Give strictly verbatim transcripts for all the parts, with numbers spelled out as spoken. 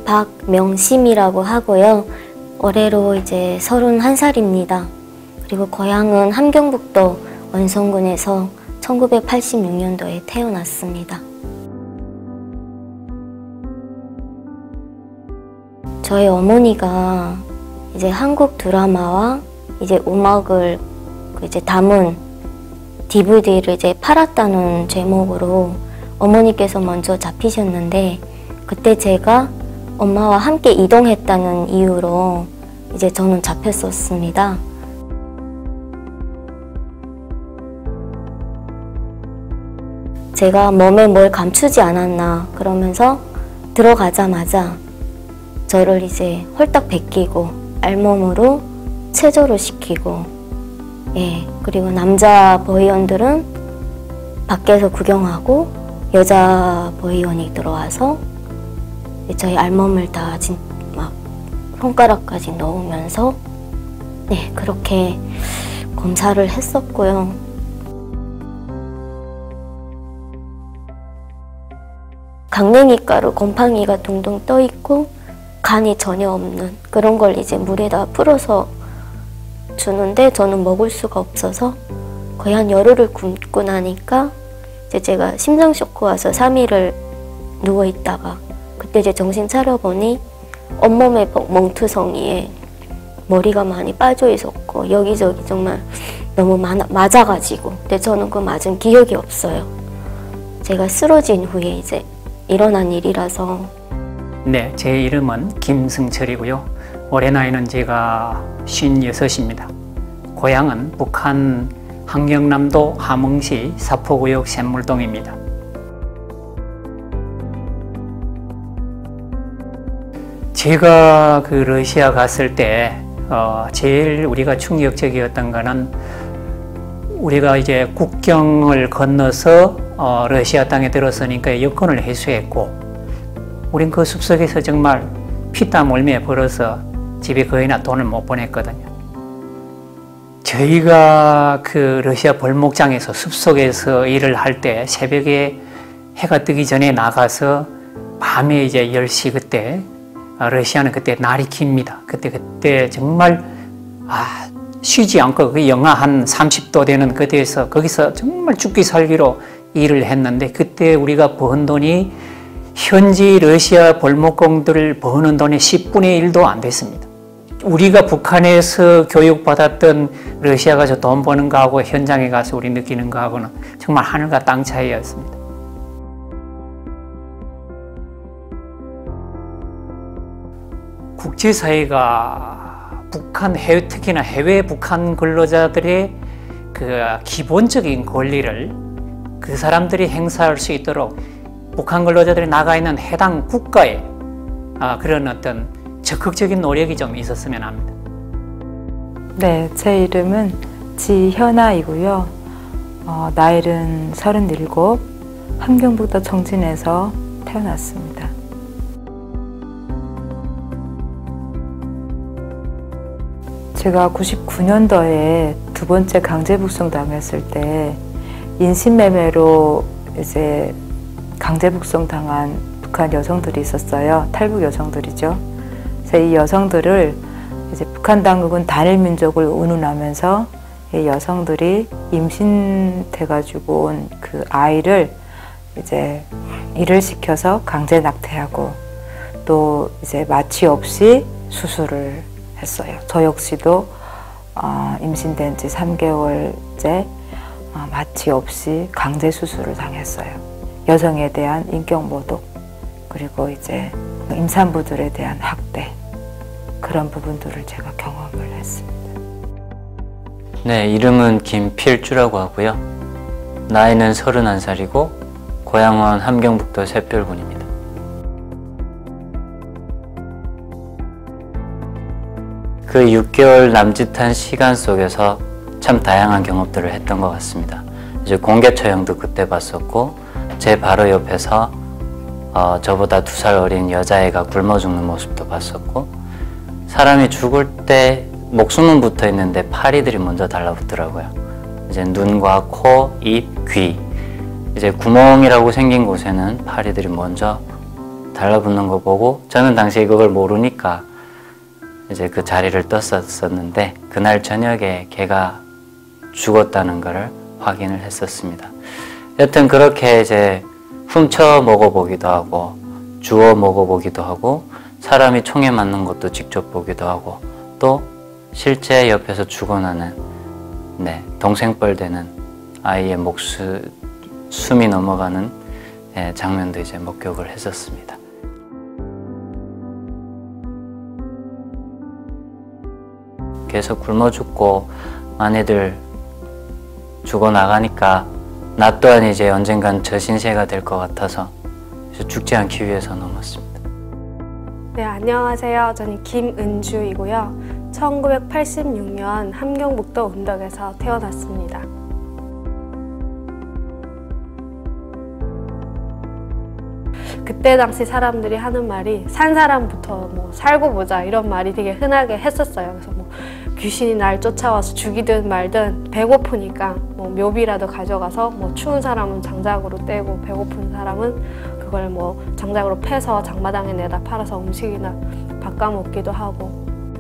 박명심이라고 하고요. 올해로 이제 서른한 살입니다. 그리고 고향은 함경북도 원성군에서 천구백팔십육 년도에 태어났습니다. 저희 어머니가 이제 한국 드라마와 이제 음악을 이제 담은 디비디를 이제 팔았다는 제목으로 어머니께서 먼저 잡히셨는데, 그때 제가 엄마와 함께 이동했다는 이유로 이제 저는 잡혔었습니다. 제가 몸에 뭘 감추지 않았나 그러면서 들어가자마자 저를 이제 홀딱 벗기고 알몸으로 체조를 시키고, 예, 그리고 남자 보이원들은 밖에서 구경하고 여자 보이원이 들어와서 저희 알몸을 다 막 손가락까지 넣으면서 네, 그렇게 검사를 했었고요. 강냉이가루 곰팡이가 둥둥 떠 있고 간이 전혀 없는 그런 걸 이제 물에다 풀어서 주는데, 저는 먹을 수가 없어서 거의 한 열흘을 굶고 나니까 이제 제가 심장 쇼크 와서 삼 일을 누워 있다가 그때 이제 정신 차려보니 온몸에 멍투성이에 머리가 많이 빠져 있었고 여기저기 정말 너무 많아, 맞아가지고, 근데 저는 그 맞은 기억이 없어요. 제가 쓰러진 후에 이제 일어난 일이라서. 네, 제 이름은 김승철이고요. 올해 나이는 제가 쉰여섯입니다. 고향은 북한 함경남도 함흥시 사포구역 샘물동입니다. 제가 그 러시아 갔을 때 어, 제일 우리가 충격적이었던 거는, 우리가 이제 국경을 건너서 어, 러시아 땅에 들어서니까 여권을 회수했고, 우린 그 숲속에서 정말 피땀 흘며 벌어서 집에 거의나 돈을 못 보냈거든요. 저희가 그 러시아 벌목장에서 숲속에서 일을 할 때 새벽에 해가 뜨기 전에 나가서 밤에 이제 열 시 그때, 러시아는 그때 날이 깁니다. 그때 그때 정말 아, 쉬지 않고 그 영하 한 삼십 도 되는 그때에서 거기서 정말 죽기 살기로 일을 했는데, 그때 우리가 번 돈이 현지 러시아 벌목공들을 버는 돈의 십분의 일도 안 됐습니다. 우리가 북한에서 교육받았던 러시아 가서 돈 버는 거하고 현장에 가서 우리 느끼는 거하고는 정말 하늘과 땅 차이였습니다. 국제사회가 북한 해외, 특히나 해외 북한 근로자들의 그 기본적인 권리를 그 사람들이 행사할 수 있도록 북한 근로자들이 나가 있는 해당 국가에 아, 그런 어떤 적극적인 노력이 좀 있었으면 합니다. 네, 제 이름은 지현아이고요. 어, 나이는 서른일곱, 함경북도 청진에서 태어났습니다. 제가 구십구 년도에 두 번째 강제북송 당했을 때 인신매매로 이제 강제북송 당한 북한 여성들이 있었어요. 탈북 여성들이죠. 그래서 이 여성들을 이제 북한 당국은 단일 민족을 운운하면서 이 여성들이 임신돼가지고 온 그 아이를 이제 일을 시켜서 강제 낙태하고 또 이제 마취 없이 수술을 했어요. 저 역시도 어, 임신된 지 삼 개월째 어, 마취 없이 강제 수술을 당했어요. 여성에 대한 인격 모독, 그리고 이제 임산부들에 대한 학대, 그런 부분들을 제가 경험을 했습니다. 네, 이름은 김필주라고 하고요. 나이는 서른한 살이고 고향은 함경북도 샛별군입니다. 그 육 개월 남짓한 시간 속에서 참 다양한 경험들을 했던 것 같습니다. 이제 공개 처형도 그때 봤었고, 제 바로 옆에서 어, 저보다 두 살 어린 여자애가 굶어 죽는 모습도 봤었고, 사람이 죽을 때 목숨은 붙어 있는데 파리들이 먼저 달라붙더라고요. 이제 눈과 코, 입, 귀, 이제 구멍이라고 생긴 곳에는 파리들이 먼저 달라붙는 거 보고 저는 당시에 그걸 모르니까 이제 그 자리를 떴었는데 그날 저녁에 걔가 죽었다는 것을 확인을 했었습니다. 여튼 그렇게 이제 훔쳐 먹어보기도 하고 주워 먹어보기도 하고 사람이 총에 맞는 것도 직접 보기도 하고 또 실제 옆에서 죽어나는 네, 동생뻘 되는 아이의 목숨 숨이 넘어가는 예, 장면도 이제 목격을 했었습니다. 계속 굶어 죽고 많이들 죽어나가니까 나 또한 이제 언젠간 저 신세가 될 것 같아서 죽지 않기 위해서 넘었습니다. 네, 안녕하세요. 저는 김은주이고요. 천구백팔십육 년 함경북도 운덕에서 태어났습니다. 그때 당시 사람들이 하는 말이 산 사람부터 뭐 살고 보자 이런 말이 되게 흔하게 했었어요. 그래서 뭐 귀신이 날 쫓아와서 죽이든 말든 배고프니까 뭐 묘비라도 가져가서 뭐 추운 사람은 장작으로 떼고 배고픈 사람은 그걸 뭐 장작으로 패서 장마당에 내다 팔아서 음식이나 바꿔 먹기도 하고.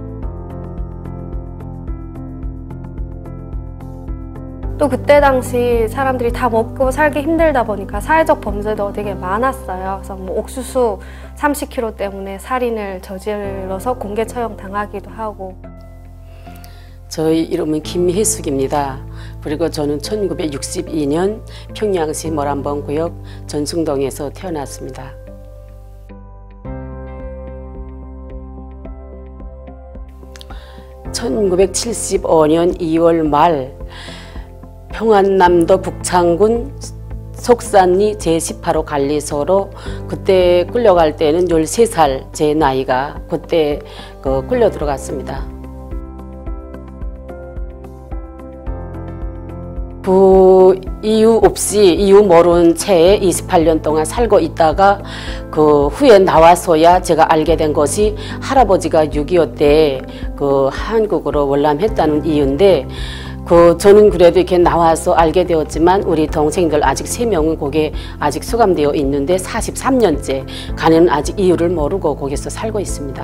또 그때 당시 사람들이 다 먹고 살기 힘들다 보니까 사회적 범죄도 되게 많았어요. 그래서 뭐 옥수수 삼십 킬로그램 때문에 살인을 저질러서 공개 처형 당하기도 하고. 저희 이름은 김희숙입니다. 그리고 저는 천구백육십이 년 평양시 모란봉구역 전숭동에서 태어났습니다. 천구백칠십오 년 이월 말 평안남도 북창군 속산리 제십팔 호 관리소로 그때 끌려갈 때는 열세 살 제 나이가 그때 그 끌려 들어갔습니다. 그 이유 없이 이유 모르는 채에 이십팔 년 동안 살고 있다가 그 후에 나와서야 제가 알게 된 것이 할아버지가 육이오 때 그 한국으로 월남했다는 이유인데 그 저는 그래도 이렇게 나와서 알게 되었지만 우리 동생들 아직 세 명은 거기에 아직 수감되어 있는데 사십삼 년째 가는 아직 이유를 모르고 거기서 살고 있습니다.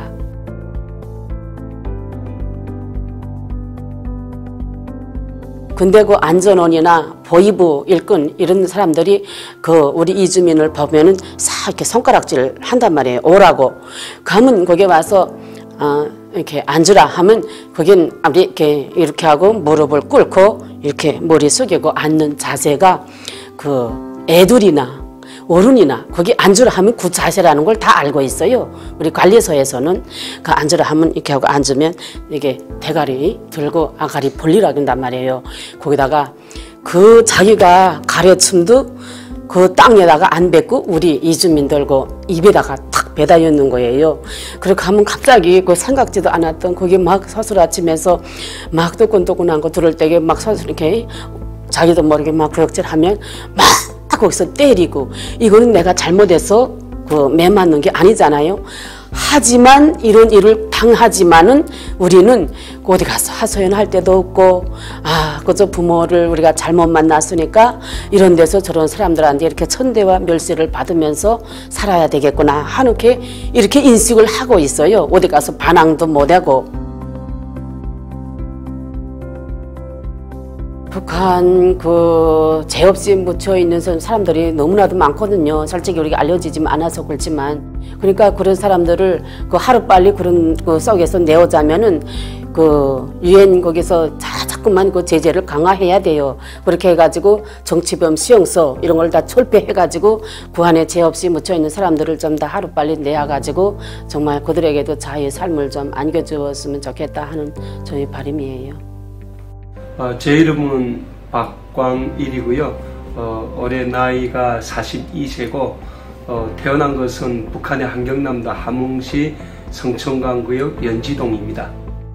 근데 그 안전원이나 보이부 일꾼 이런 사람들이 그 우리 이주민을 보면은 싹 이렇게 손가락질 한단 말이에요. 오라고. 가면 거기 와서 어 이렇게 앉으라 하면 거긴 이렇게 이렇게 하고 무릎을 꿇고 이렇게 머리 숙이고 앉는 자세가 그 애들이나 어른이나 거기 앉으라 하면 그 자세라는 걸 다 알고 있어요. 우리 관리소에서는 그 앉으라 하면 이렇게 하고 앉으면 이게 대가리 들고 아가리 벌리라 한단 말이에요. 거기다가 그 자기가 가래춤도 그 땅에다가 안 뱉고 우리 이주민들고 입에다가 탁 배다 였는 거예요. 그렇게 하면 갑자기 그 생각지도 않았던 거기 막 서술아치면서 막 뜨끈뜨끈한 거 들을 때에 막 서술 이렇게 자기도 모르게 막 구역질하면 막 거기서 때리고 이거는 내가 잘못해서 그 매 맞는 게 아니잖아요. 하지만 이런 일을 당하지만은 우리는 어디 가서 하소연할 때도 없고 아 그저 부모를 우리가 잘못 만났으니까 이런 데서 저런 사람들한테 이렇게 천대와 멸시를 받으면서 살아야 되겠구나 하는게 이렇게 인식을 하고 있어요. 어디 가서 반항도 못하고. 북한 그 죄 없이 묻혀 있는 사람들이 너무나도 많거든요. 솔직히 우리가 알려지지 않아서 그렇지만 그러니까 그런 사람들을 그 하루빨리 그런 그 속에서 내오자면은 그 유엔 거기서 자, 자꾸만 그 제재를 강화해야 돼요. 그렇게 해가지고 정치범 수용소 이런 걸 다 철폐해가지고 그 안에 죄 없이 묻혀 있는 사람들을 좀 다 하루빨리 내어가지고 정말 그들에게도 자유의 삶을 좀 안겨주었으면 좋겠다 하는 저희 바람이에요. 어, 제 이름은 박광일이고요. 어, 올해 나이가 사십이 세고 어, 태어난 것은 북한의 함경남도 함흥시 성천강구역 연지동입니다.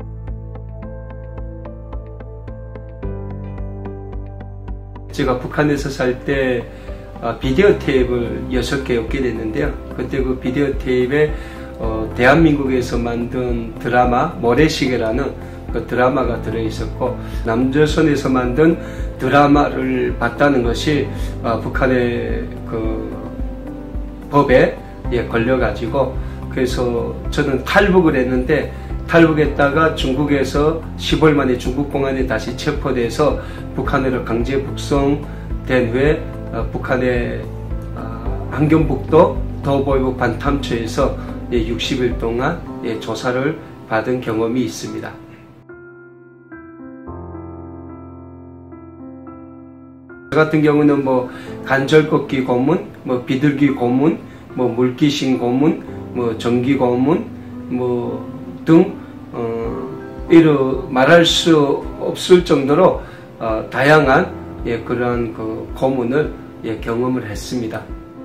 제가 북한에서 살 때 어, 비디오 테이프를 여섯 개 얻게 됐는데요. 그때 그 비디오 테이프에 어, 대한민국에서 만든 드라마 모래시계라는 그 드라마가 들어있었고 남조선에서 만든 드라마를 봤다는 것이 어, 북한의 그 법에 예, 걸려가지고 그래서 저는 탈북을 했는데 탈북했다가 중국에서 십 월 만에 중국 공안에 다시 체포돼서 북한으로 강제 북송된 후에 어, 북한의 어, 함경북도 더보이부 반탐초에서 예, 육십 일 동안 예, 조사를 받은 경험이 있습니다. 저 같은 경우는 뭐 간절꺾기 고문, 뭐 비둘기 고문, 뭐 물귀신 고문, 뭐 전기 고문, 뭐 등 어, 이루 말할 수 없을 정도로 어, 다양한 예, 그런 그 고문을 예, 경험을 했습니다.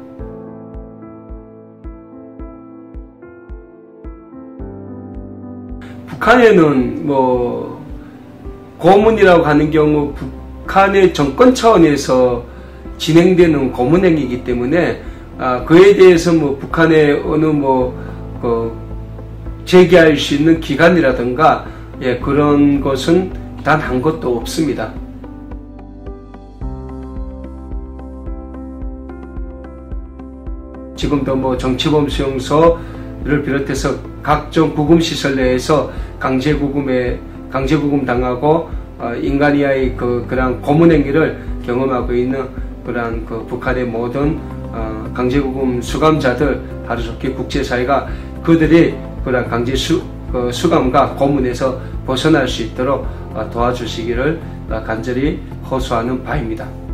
북한에는 뭐 고문이라고 하는 경우 북한의 정권 차원에서 진행되는 고문행위이기 때문에 아, 그에 대해서 뭐 북한의 어느 뭐 그 제기할 수 있는 기관이라든가 예, 그런 것은 단 한 것도 없습니다. 지금도 뭐 정치범 수용소를 비롯해서 각종 구금시설 내에서 강제구금에 강제구금 당하고 어, 인간이하의 그 그런 고문행위를 경험하고 있는 그러한 그 북한의 모든 어, 강제구금 수감자들 하루속히 국제사회가 그들이 그러한 강제 수, 그 수감과 고문에서 벗어날 수 있도록 어, 도와주시기를 어, 간절히 호소하는 바입니다.